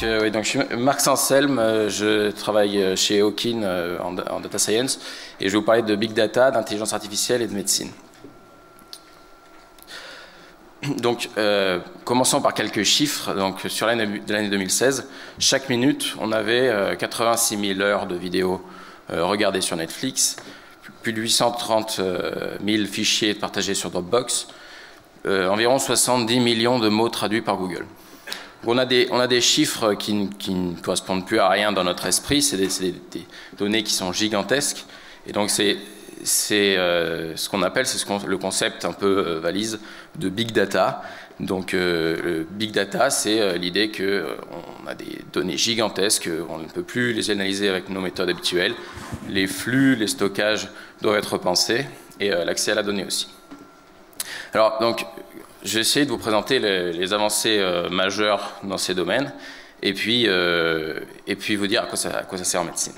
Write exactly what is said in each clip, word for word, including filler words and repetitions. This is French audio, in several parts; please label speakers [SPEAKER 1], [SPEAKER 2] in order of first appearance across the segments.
[SPEAKER 1] Donc, euh, oui, donc je suis Marc Sanselme, euh, je travaille chez Hawkin euh, en, en Data Science et je vais vous parler de Big Data, d'intelligence artificielle et de médecine. Donc, euh, commençons par quelques chiffres. Donc, sur l'année de l'année deux mille seize, chaque minute, on avait euh, quatre-vingt-six mille heures de vidéos euh, regardées sur Netflix, plus de huit cent trente mille fichiers partagés sur Dropbox, euh, environ soixante-dix millions de mots traduits par Google. On a, des, on a des chiffres qui, qui ne correspondent plus à rien dans notre esprit, c'est des, des, des données qui sont gigantesques, et donc c'est euh, ce qu'on appelle, c'est ce qu'on, le concept un peu euh, valise de Big Data. Donc euh, le Big Data, c'est euh, l'idée qu'on euh, a des données gigantesques, on ne peut plus les analyser avec nos méthodes habituelles, les flux, les stockages doivent être repensés, et euh, l'accès à la donnée aussi. Alors, donc, je vais essayer de vous présenter les, les avancées euh, majeures dans ces domaines et puis, euh, et puis vous dire à quoi, ça, à quoi ça sert en médecine.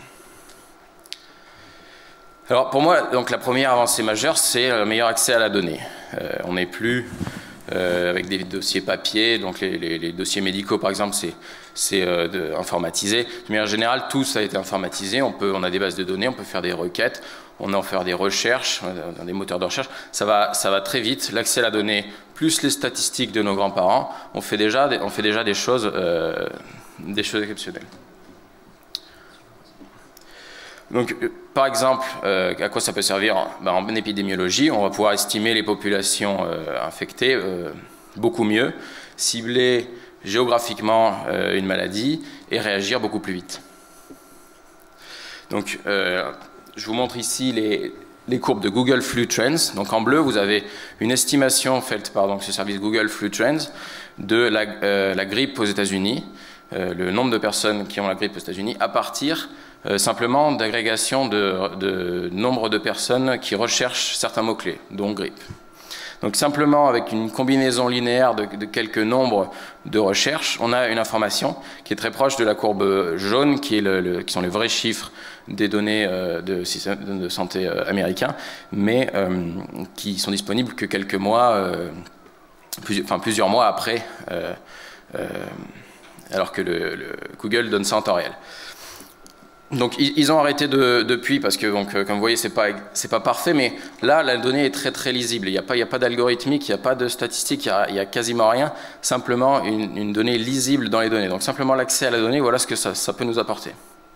[SPEAKER 1] Alors pour moi, donc, la première avancée majeure, c'est le meilleur accès à la donnée. Euh, on n'est plus euh, avec des dossiers papier, donc les, les, les dossiers médicaux par exemple, c'est euh, informatisé. De manière générale, tout ça a été informatisé, on, peut, on a des bases de données, on peut faire des requêtes, on en faire des recherches, dans des moteurs de recherche, ça va, ça va très vite. L'accès à la donnée, plus les statistiques de nos grands-parents, on fait déjà, on fait déjà des choses, euh, des choses exceptionnelles. Donc, par exemple, euh, à quoi ça peut servir? Ben, en épidémiologie, on va pouvoir estimer les populations euh, infectées euh, beaucoup mieux, cibler géographiquement euh, une maladie et réagir beaucoup plus vite. Donc, euh, je vous montre ici les, les courbes de Google Flu Trends. Donc en bleu, vous avez une estimation faite par donc, ce service Google Flu Trends de la, euh, la grippe aux États-Unis, euh, le nombre de personnes qui ont la grippe aux États-Unis, à partir euh, simplement d'agrégation de, de nombre de personnes qui recherchent certains mots-clés, dont grippe. Donc simplement avec une combinaison linéaire de, de quelques nombres de recherches, on a une information qui est très proche de la courbe jaune, qui, est le, le, qui sont les vrais chiffres des données euh, de système de santé euh, américains, mais euh, qui sont disponibles que quelques mois, euh, plus, enfin plusieurs mois après, euh, euh, alors que le, le Google donne ça en temps réel. Donc ils ont arrêté de, depuis parce que donc, comme vous voyez c'est pas, c'est pas parfait, mais là la donnée est très très lisible, il n'y a pas, il n'y a pas d'algorithmique, il n'y a pas de statistiques, il n'y a, il y a quasiment rien, simplement une, une donnée lisible dans les données. Donc simplement l'accès à la donnée, voilà ce que ça, ça peut nous apporter.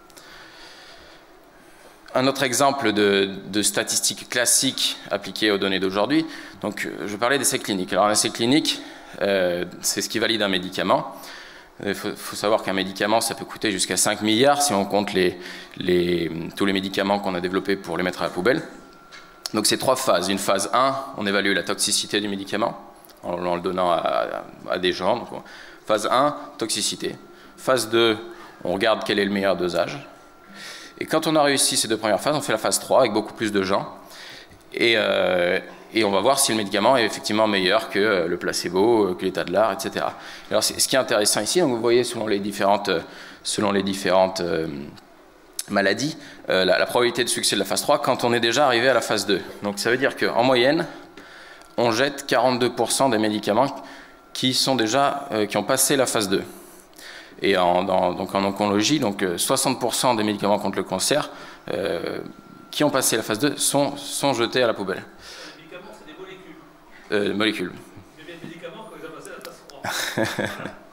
[SPEAKER 1] Un autre exemple de, de statistiques classiques appliquées aux données d'aujourd'hui, donc je parlais d'essais cliniques. Alors un essai clinique, euh, c'est ce qui valide un médicament. Il faut, faut savoir qu'un médicament, ça peut coûter jusqu'à cinq milliards si on compte les, les, tous les médicaments qu'on a développés pour les mettre à la poubelle. Donc c'est trois phases. Une phase un, on évalue la toxicité du médicament en, en le donnant à, à, à des gens. Donc, phase un, toxicité. Phase deux, on regarde quel est le meilleur dosage. Et quand on a réussi ces deux premières phases, on fait la phase trois avec beaucoup plus de gens. Et, euh, et on va voir si le médicament est effectivement meilleur que le placebo, que l'état de l'art, et cetera. Alors, ce qui est intéressant ici, donc vous voyez selon les différentes, selon les différentes euh, maladies, euh, la, la probabilité de succès de la phase trois quand on est déjà arrivé à la phase deux. Donc ça veut dire qu'en moyenne, on jette quarante-deux pour cent des médicaments qui, sont déjà, euh, qui ont passé la phase deux. Et en, dans, donc en oncologie, donc soixante pour cent des médicaments contre le cancer euh, qui ont passé la phase deux sont, sont jetés à la poubelle.
[SPEAKER 2] Les médicaments, c'est des molécules.
[SPEAKER 1] Euh, molécules.
[SPEAKER 2] Mais les médicaments, quand ils ont passé la phase trois.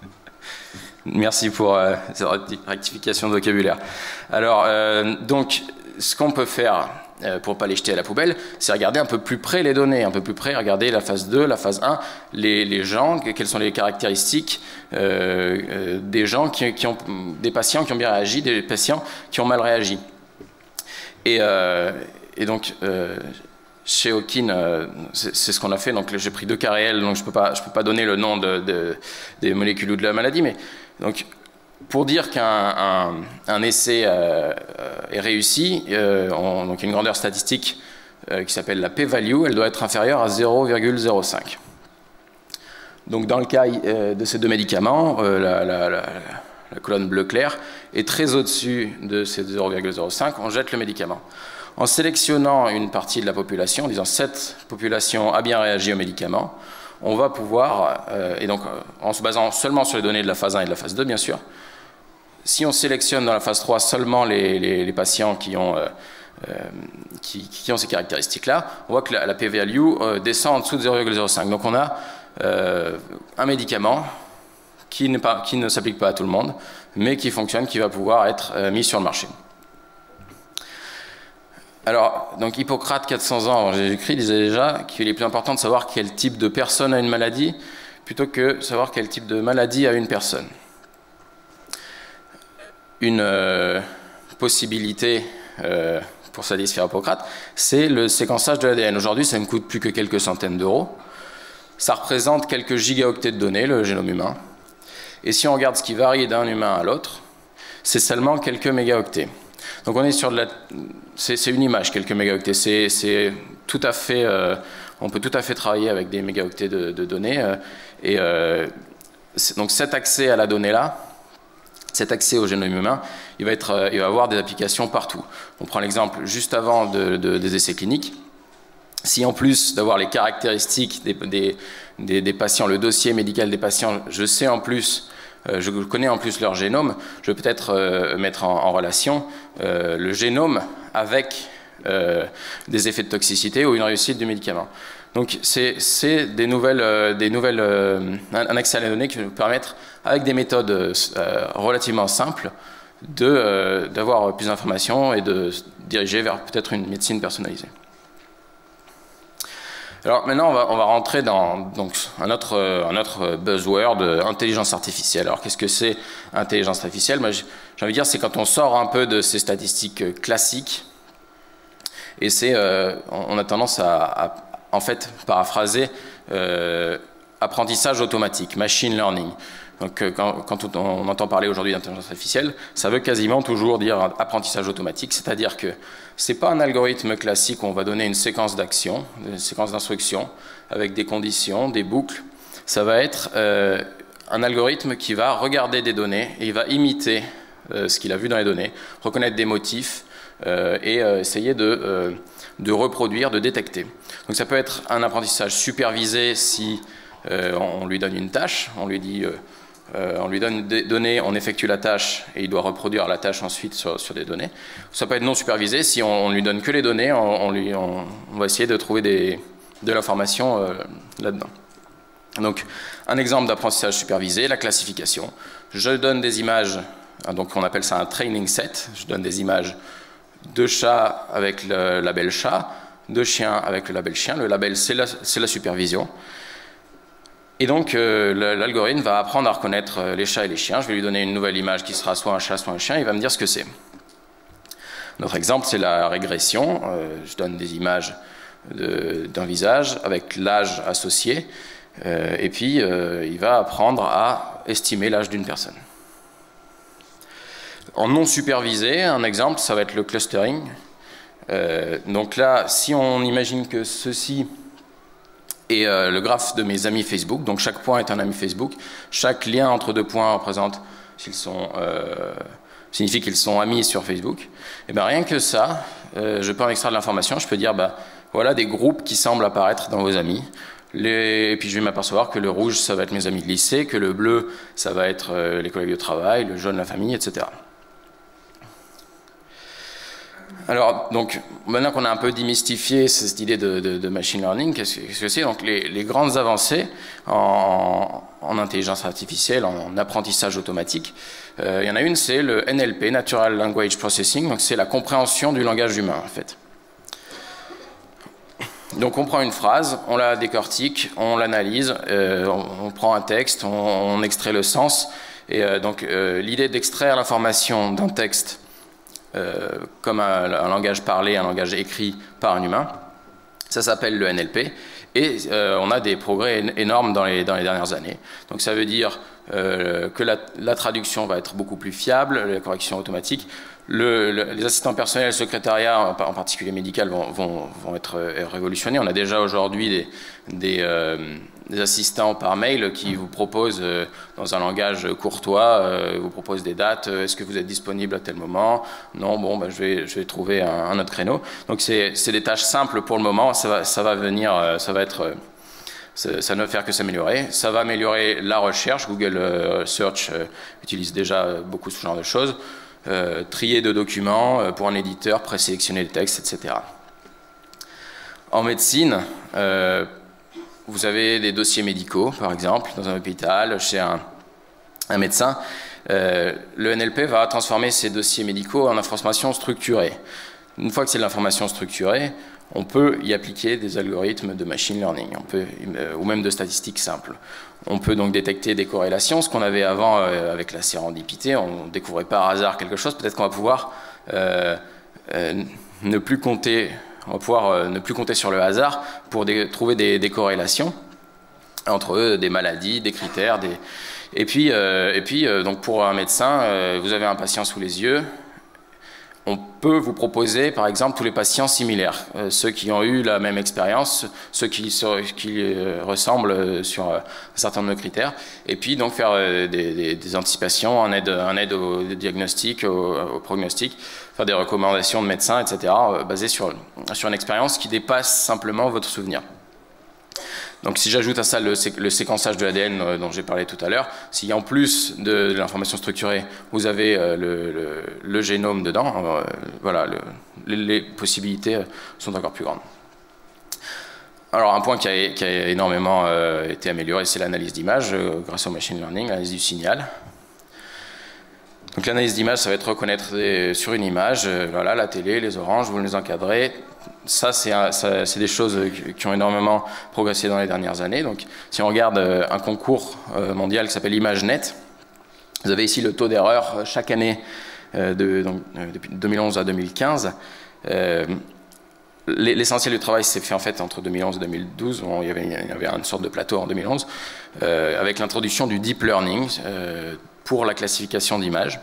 [SPEAKER 1] Merci pour euh, cette rectification de vocabulaire. Alors, euh, donc, ce qu'on peut faire euh, pour ne pas les jeter à la poubelle, c'est regarder un peu plus près les données, un peu plus près, regarder la phase deux, la phase un, les, les gens, quelles sont les caractéristiques euh, euh, des gens, qui, qui ont, des patients qui ont bien réagi, des patients qui ont mal réagi. Et, euh, et donc, euh, chez Hawkin, euh, c'est ce qu'on a fait. Donc, j'ai pris deux cas réels, donc je ne peux pas, je peux pas donner le nom de, de, des molécules ou de la maladie, mais donc, pour dire qu'un un, un essai euh, est réussi, euh, on, donc une grandeur statistique euh, qui s'appelle la p-value, elle doit être inférieure à zéro virgule zéro cinq. Donc, dans le cas euh, de ces deux médicaments, euh, la, la, la, la colonne bleu clair est très au-dessus de ces zéro virgule zéro cinq, on jette le médicament. En sélectionnant une partie de la population, en disant cette population a bien réagi au médicament, on va pouvoir, euh, et donc euh, en se basant seulement sur les données de la phase un et de la phase deux, bien sûr, si on sélectionne dans la phase trois seulement les, les, les patients qui ont, euh, euh, qui, qui ont ces caractéristiques-là, on voit que la, la p-value euh, descend en dessous de zéro virgule zéro cinq. Donc on a euh, un médicament qui, pas, qui ne s'applique pas à tout le monde, mais qui fonctionne, qui va pouvoir être euh, mis sur le marché. Alors, donc Hippocrate, quatre cents ans avant Jésus-Christ, disait déjà qu'il est plus important de savoir quel type de personne a une maladie, plutôt que savoir quel type de maladie a une personne. Une euh, possibilité euh, pour satisfaire Hippocrate, c'est le séquençage de l'A D N. Aujourd'hui, ça ne coûte plus que quelques centaines d'euros. Ça représente quelques gigaoctets de données, le génome humain. Et si on regarde ce qui varie d'un humain à l'autre, c'est seulement quelques mégaoctets. Donc on est sur de la... C'est une image, quelques mégaoctets. C'est tout à fait... Euh, on peut tout à fait travailler avec des mégaoctets de, de données. Euh, et euh, donc cet accès à la donnée-là, cet accès au génome humain, il va, être, euh, il va avoir des applications partout. On prend l'exemple juste avant de, de, des essais cliniques. Si en plus d'avoir les caractéristiques des, des, des, des patients, le dossier médical des patients, je sais en plus... je connais en plus leur génome, je vais peut-être euh, mettre en, en relation euh, le génome avec euh, des effets de toxicité ou une réussite du médicament. Donc c'est des nouvelles, euh, des nouvelles euh, un accès à la donnée qui va nous permettre, avec des méthodes euh, relativement simples, d'avoir euh, plus d'informations et de se diriger vers peut-être une médecine personnalisée. Alors maintenant, on va, on va rentrer dans donc, un, autre, un autre buzzword, intelligence artificielle. Alors qu'est-ce que c'est intelligence artificielle? Moi, j'ai envie de dire, c'est quand on sort un peu de ces statistiques classiques, et c'est, euh, on a tendance à, à en fait, paraphraser euh, apprentissage automatique, machine learning. Donc quand, quand on entend parler aujourd'hui d'intelligence artificielle, ça veut quasiment toujours dire apprentissage automatique, c'est-à-dire que ce n'est pas un algorithme classique où on va donner une séquence d'actions, une séquence d'instructions avec des conditions, des boucles. Ça va être euh, un algorithme qui va regarder des données et il va imiter euh, ce qu'il a vu dans les données, reconnaître des motifs euh, et euh, essayer de, euh, de reproduire, de détecter. Donc ça peut être un apprentissage supervisé si euh, on lui donne une tâche, on lui dit... Euh, Euh, on lui donne des données, on effectue la tâche et il doit reproduire la tâche ensuite sur, sur des données. Ça peut être non supervisé, si on ne lui donne que les données, on, on, lui, on, on va essayer de trouver des, de l'information euh, là-dedans. Donc un exemple d'apprentissage supervisé, la classification. Je donne des images, donc on appelle ça un training set, je donne des images de chats avec le label chat, de chiens avec le label chien, le label c'est la, c'est la supervision. Et donc, euh, l'algorithme va apprendre à reconnaître les chats et les chiens. Je vais lui donner une nouvelle image qui sera soit un chat, soit un chien. Il va me dire ce que c'est. Notre exemple, c'est la régression. Euh, je donne des images d'un visage avec l'âge associé. Euh, et puis, euh, il va apprendre à estimer l'âge d'une personne. En non supervisé, un exemple, ça va être le clustering. Euh, donc là, si on imagine que ceci... et euh, le graphe de mes amis Facebook, donc chaque point est un ami Facebook, chaque lien entre deux points représente s'ils sont, euh, signifie qu'ils sont amis sur Facebook, et bien rien que ça, euh, je peux en extraire de l'information, je peux dire, bah, voilà des groupes qui semblent apparaître dans vos amis, les, et puis je vais m'apercevoir que le rouge, ça va être mes amis de lycée, que le bleu, ça va être euh, les collègues de travail, le jaune, la famille, et cetera. Alors, donc, maintenant qu'on a un peu démystifié cette idée de, de, de machine learning, qu'est-ce que c'est? Donc, les, les grandes avancées en, en intelligence artificielle, en apprentissage automatique, euh, il y en a une, c'est le N L P, Natural Language Processing, donc c'est la compréhension du langage humain, en fait. Donc, on prend une phrase, on la décortique, on l'analyse, euh, on, on prend un texte, on, on extrait le sens, et euh, donc, euh, l'idée d'extraire l'information d'un texte Euh, comme un, un langage parlé, un langage écrit par un humain. Ça s'appelle le N L P. Et euh, on a des progrès énormes dans les, dans les dernières années. Donc ça veut dire euh, que la, la traduction va être beaucoup plus fiable, la correction automatique. Le, le, les assistants personnels, le secrétariat, en particulier médical, vont, vont, vont être révolutionnés. On a déjà aujourd'hui des, des, euh, des assistants par mail qui vous proposent, euh, dans un langage courtois, euh, vous proposent des dates. Est-ce que vous êtes disponible à tel moment? Non, bon, ben, je, vais, je vais trouver un, un autre créneau. Donc c'est des tâches simples pour le moment. Ça va, ça va venir, ça va être ça, ça ne va faire que s'améliorer. Ça va améliorer la recherche. Google euh, Search euh, utilise déjà beaucoup ce genre de choses. Euh, trier de documents euh, pour un éditeur, présélectionner des textes, et cetera. En médecine, euh, vous avez des dossiers médicaux, par exemple, dans un hôpital, chez un, un médecin. Euh, le N L P va transformer ces dossiers médicaux en informations structurées. Une fois que c'est de l'information structurée, on peut y appliquer des algorithmes de machine learning, on peut, euh, ou même de statistiques simples. On peut donc détecter des corrélations, ce qu'on avait avant euh, avec la sérendipité, on découvrait par hasard quelque chose, peut-être qu'on va pouvoir euh, euh, ne plus compter, on va pouvoir euh, ne plus compter sur le hasard pour des, trouver des, des corrélations entre eux, des maladies, des critères, des... et puis, euh, et puis euh, donc pour un médecin, euh, vous avez un patient sous les yeux. On peut vous proposer, par exemple, tous les patients similaires, euh, ceux qui ont eu la même expérience, ceux qui, qui euh, ressemblent sur euh, un certain nombre de critères, et puis donc faire euh, des, des, des anticipations, en aide, en aide au diagnostic, au, au prognostic, faire des recommandations de médecins, et cetera, euh, basées sur, sur une expérience qui dépasse simplement votre souvenir. Donc si j'ajoute à ça le, sé le séquençage de l'A D N euh, dont j'ai parlé tout à l'heure, si en plus de, de l'information structurée, vous avez euh, le, le, le génome dedans, euh, voilà, le, les, les possibilités sont encore plus grandes. Alors un point qui a, qui a énormément euh, été amélioré, c'est l'analyse d'image euh, grâce au machine learning, l'analyse du signal. Donc l'analyse d'image, ça va être reconnaître des, sur une image, euh, voilà, la télé, les oranges, vous les encadrez. Ça, c'est des choses qui ont énormément progressé dans les dernières années. Donc, si on regarde un concours mondial qui s'appelle ImageNet, vous avez ici le taux d'erreur chaque année, de, donc, depuis deux mille onze à deux mille quinze. Euh, L'essentiel du travail s'est fait en fait entre deux mille onze et deux mille douze. Bon, il, y avait, il y avait une sorte de plateau en deux mille onze, euh, avec l'introduction du deep learning euh, pour la classification d'images.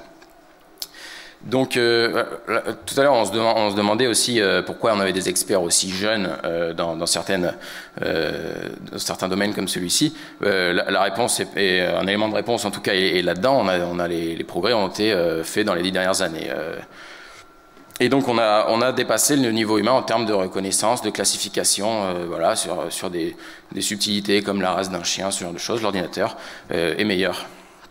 [SPEAKER 1] Donc, euh, tout à l'heure, on, on se demandait aussi euh, pourquoi on avait des experts aussi jeunes euh, dans, dans, certaines, euh, dans certains domaines comme celui-ci. Euh, la, la réponse est, est, un élément de réponse, en tout cas, est, est là-dedans. On a, on a les, les progrès ont été euh, faits dans les dix dernières années. Euh, et donc, on a, on a dépassé le niveau humain en termes de reconnaissance, de classification, euh, voilà, sur, sur des, des subtilités comme la race d'un chien, ce genre de choses. L'ordinateur euh, est meilleur.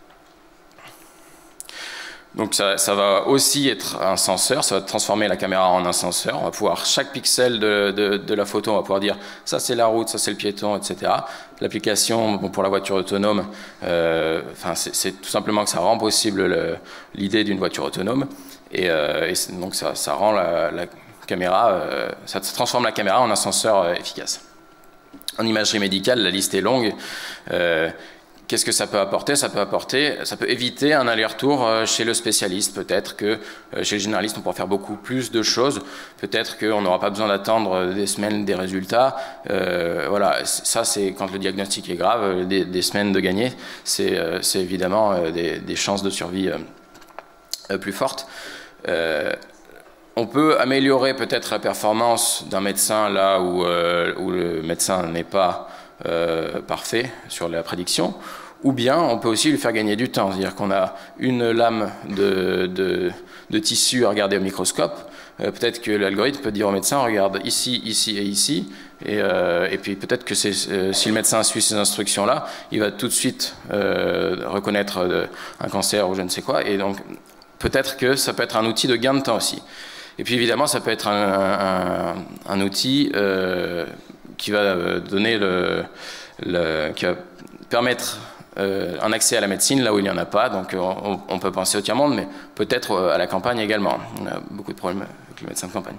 [SPEAKER 1] Donc ça, ça va aussi être un senseur, ça va transformer la caméra en un senseur. On va pouvoir, chaque pixel de, de, de la photo, on va pouvoir dire ça c'est la route, ça c'est le piéton, et cetera. L'application bon, pour la voiture autonome, euh, enfin, c'est tout simplement que ça rend possible l'idée d'une voiture autonome. Et, euh, et donc ça, ça rend la, la caméra, euh, ça transforme la caméra en un senseur euh, efficace. En imagerie médicale, la liste est longue. Euh, Qu'est-ce que ça peut apporter? Ça peut apporter, ça peut éviter un aller-retour chez le spécialiste. Peut-être que chez le généraliste, on pourra faire beaucoup plus de choses. Peut-être qu'on n'aura pas besoin d'attendre des semaines des résultats. Euh, voilà, ça c'est quand le diagnostic est grave, des, des semaines de gagner, c'est évidemment des, des chances de survie euh, plus fortes. Euh, On peut améliorer peut-être la performance d'un médecin là où, euh, où le médecin n'est pas euh, parfait sur la prédiction, ou bien on peut aussi lui faire gagner du temps, c'est-à-dire qu'on a une lame de, de, de tissu à regarder au microscope, euh, peut-être que l'algorithme peut dire au médecin regarde ici, ici et ici, et, euh, et puis peut-être que euh, si le médecin suit ces instructions-là, il va tout de suite euh, reconnaître euh, un cancer ou je ne sais quoi, et donc peut-être que ça peut être un outil de gain de temps aussi. Et puis évidemment, ça peut être un, un, un outil euh, qui va donner le, le, qui va permettre euh, un accès à la médecine là où il n'y en a pas. Donc on, on peut penser au tiers-monde, mais peut-être à la campagne également. On a beaucoup de problèmes avec les médecins de campagne.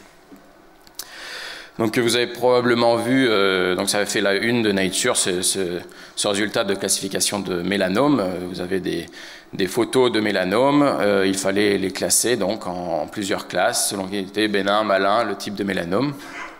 [SPEAKER 1] Donc vous avez probablement vu, euh, donc ça avait fait la une de Nature, ce, ce, ce résultat de classification de mélanome. Vous avez des, des photos de mélanome, euh, il fallait les classer donc en, en plusieurs classes, selon qu'il était bénin, malin, le type de mélanome.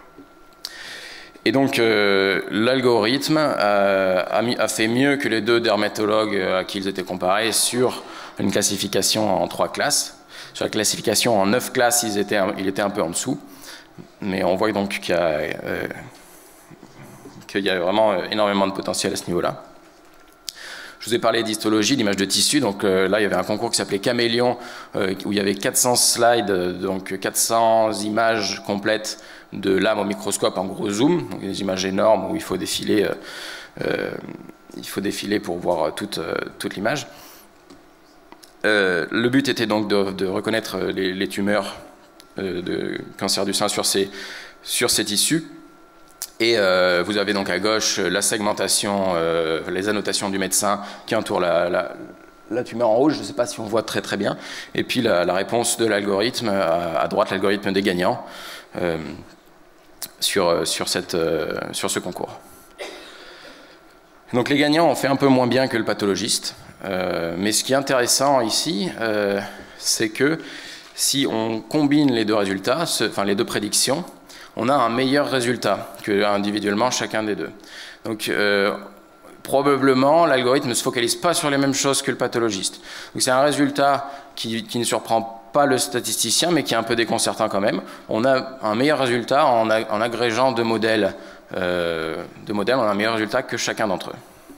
[SPEAKER 1] Et donc euh, l'algorithme a, a, a fait mieux que les deux dermatologues à qui ils étaient comparés sur une classification en trois classes. Sur la classification en neuf classes, ils étaient, il était un peu en dessous. Mais on voit donc qu'il y, euh, qu'il y a vraiment énormément de potentiel à ce niveau-là. Je Je vous ai parlé d'histologie, d'image de tissu. Donc euh, là, il y avait un concours qui s'appelait Caméléon, euh, où il y avait quatre cents slides, euh, donc quatre cents images complètes de l'âme au microscope en gros zoom, donc des images énormes où il faut défiler, euh, euh, il faut défiler pour voir toute, euh, toute l'image. Euh, le but était donc de, de reconnaître les, les tumeurs euh, de cancer du sein sur ces, sur ces tissus. Et euh, vous avez donc à gauche la segmentation, euh, les annotations du médecin qui entourent la, la, la tumeur en rouge, je ne sais pas si on voit très très bien, et puis la, la réponse de l'algorithme, à, à droite l'algorithme des gagnants euh, sur, sur, cette, euh, sur ce concours. Donc les gagnants ont fait un peu moins bien que le pathologiste, euh, mais ce qui est intéressant ici, euh, c'est que si on combine les deux résultats, ce, enfin les deux prédictions, on a un meilleur résultat que individuellement chacun des deux. Donc euh, probablement l'algorithme ne se focalise pas sur les mêmes choses que le pathologiste. Donc c'est un résultat qui, qui ne surprend pas le statisticien, mais qui est un peu déconcertant quand même. On a un meilleur résultat en, a, en agrégeant deux modèles, euh, deux modèles, on a un meilleur résultat que chacun d'entre eux.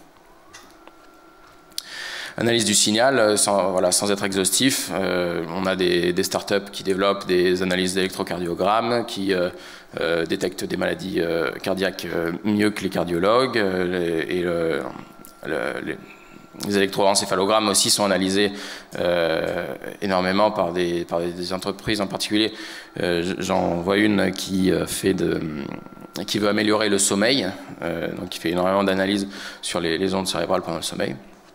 [SPEAKER 1] Analyse du signal, sans, voilà, sans être exhaustif, euh, on a des, des startups qui développent des analyses d'électrocardiogramme, qui euh, euh, détectent des maladies euh, cardiaques euh, mieux que les cardiologues, euh, les, et le, le, les, les électroencéphalogrammes aussi sont analysés euh, énormément par des, par des entreprises en particulier. Euh, J'en vois une qui, fait de, qui veut améliorer le sommeil, euh, donc qui fait énormément d'analyses sur les, les ondes cérébrales pendant le sommeil.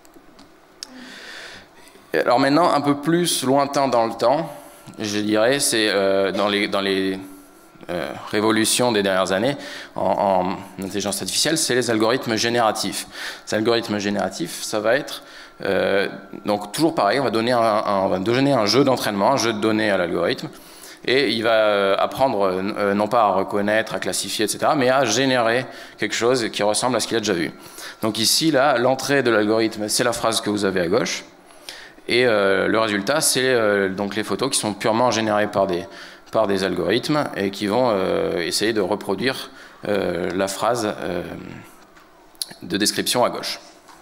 [SPEAKER 1] Alors maintenant, un peu plus lointain dans le temps, je dirais, c'est euh, dans les, dans les euh, révolutions des dernières années en, en intelligence artificielle, c'est les algorithmes génératifs. Ces algorithmes génératifs, ça va être, euh, donc toujours pareil, on va donner un, un, on va donner un jeu d'entraînement, un jeu de données à l'algorithme, et il va apprendre euh, non pas à reconnaître, à classifier, et cetera, mais à générer quelque chose qui ressemble à ce qu'il a déjà vu. Donc ici, là, l'entrée de l'algorithme, c'est la phrase que vous avez à gauche. Et euh, le résultat, c'est euh, donc les photos qui sont purement générées par des, par des algorithmes et qui vont euh, essayer de reproduire euh, la phrase euh, de description à gauche.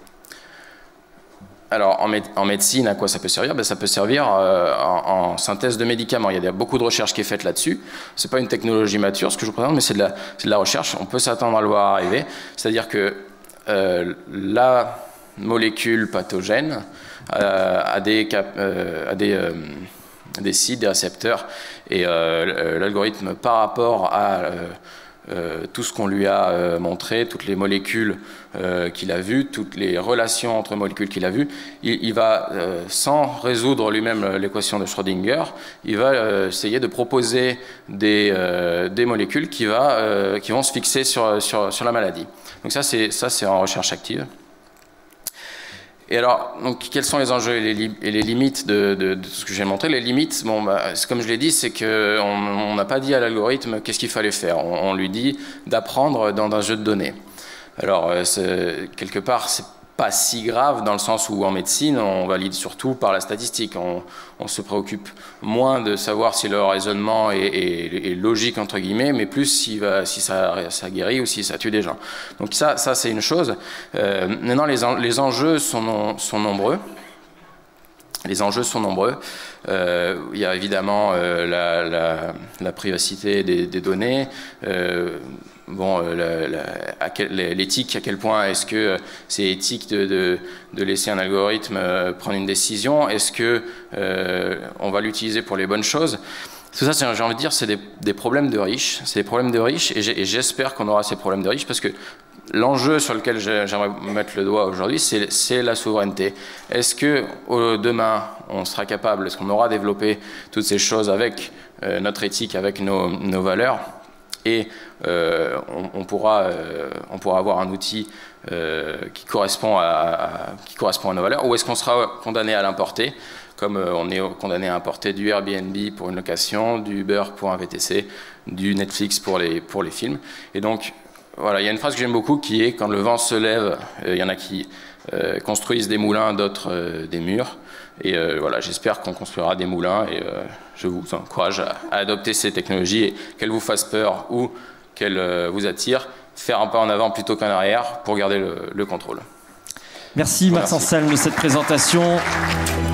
[SPEAKER 1] Alors, en, méde en médecine, à quoi ça peut servir? Ben, ça peut servir euh, en, en synthèse de médicaments. Il y a beaucoup de recherche qui est faite là-dessus. Ce n'est pas une technologie mature, ce que je vous présente, mais c'est de, de la recherche. On peut s'attendre à le voir arriver. C'est-à-dire que euh, la molécule pathogène Euh, à, des cap, euh, à des, euh, des sites, des récepteurs, et euh, l'algorithme par rapport à euh, euh, tout ce qu'on lui a euh, montré, toutes les molécules euh, qu'il a vues, toutes les relations entre molécules qu'il a vues, il, il va, euh, sans résoudre lui-même l'équation de Schrödinger, il va euh, essayer de proposer des, euh, des molécules qui, va, euh, qui vont se fixer sur, sur, sur la maladie. Donc ça, c'est en recherche active. Et alors, donc, quels sont les enjeux et les, li et les limites de, de, de ce que j'ai montré? Les limites, bon, bah, comme je l'ai dit, c'est qu'on n'a pas dit à l'algorithme qu'est-ce qu'il fallait faire. On, on lui dit d'apprendre dans un jeu de données. Alors, euh, quelque part, c'est pas si grave dans le sens où en médecine, on valide surtout par la statistique. On, on se préoccupe moins de savoir si le raisonnement est, est, est logique, entre guillemets, mais plus si, va, si ça, ça guérit ou si ça tue des gens. Donc ça, ça c'est une chose. Euh, maintenant, les, en, les enjeux sont, non, sont nombreux. Les enjeux sont nombreux. Euh, il y a évidemment euh, la, la, la privacité des, des données. Euh, Bon, l'éthique, à quel point est-ce que c'est éthique de, de, de laisser un algorithme prendre une décision? Est-ce que euh, on va l'utiliser pour les bonnes choses? Tout ça, j'ai envie de dire, c'est des, des problèmes de riches. C'est des problèmes de riches, et j'espère qu'on aura ces problèmes de riches, parce que l'enjeu sur lequel j'aimerais mettre le doigt aujourd'hui, c'est la souveraineté. Est-ce que au, demain, on sera capable, est-ce qu'on aura développé toutes ces choses avec euh, notre éthique, avec nos, nos valeurs? Et euh, on, on, pourra, euh, on pourra avoir un outil euh, qui, correspond à, à, qui correspond à nos valeurs, ou est-ce qu'on sera condamné à l'importer, comme euh, on est condamné à importer du Airbnb pour une location, du Uber pour un V T C, du Netflix pour les, pour les films. Et donc, voilà, il y a une phrase que j'aime beaucoup qui est « Quand le vent se lève, il euh, y en a qui euh, construisent des moulins, d'autres euh, des murs ». Et euh, voilà, j'espère qu'on construira des moulins, et euh, je vous encourage à, à adopter ces technologies, et qu'elles vous fassent peur ou qu'elles euh, vous attirent, faire un pas en avant plutôt qu'en arrière pour garder le, le contrôle.
[SPEAKER 3] Merci Max
[SPEAKER 1] Merci.
[SPEAKER 3] Anselme de cette présentation.